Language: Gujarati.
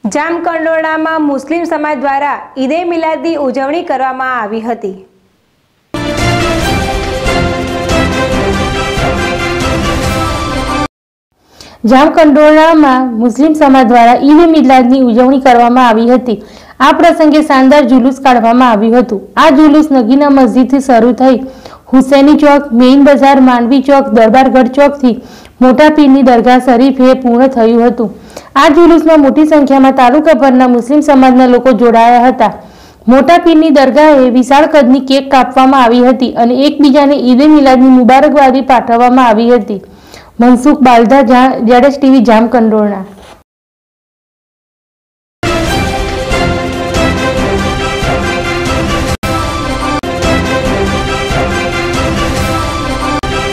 જામકંડોરણામાં મુસ્લિમ સમાજ દ્વારા ઈદે મિલાદની ઉજવણી કરવામાં આવી હતી। જામકંડોરણામાં મુસ્લિમ સમાજ દ્વારા ઈદે મિલાદની ઉજવણી કરવામાં આવી હતી। આ પ્રસંગે શાનદાર જુલુસ કાઢવામાં આવ્યું હતું। આ જુલુસ નગીના મસ્જિદથી શરૂ થઈ હુસૈની ચોક, મેઇન બજાર, માંડવી ચોક, દરબારગઢ ચોકથી મોટા પીરની દરગાહ શરીફે પૂર્ણ થયું હતું। આ જુલુસમાં મોટી સંખ્યામાં તાલુકાભરના મુસ્લિમ સમાજના લોકો જોડાયા હતા। મોટા પીરની દરગાહે વિશાળ કદની કેક કાપવામાં આવી હતી અને એકબીજાને ઈદે મિલાદની મુબારકબાદી પાઠવવામાં આવી હતી। મનસુખ બાલધા, ZSTV, જામકંડોરણા।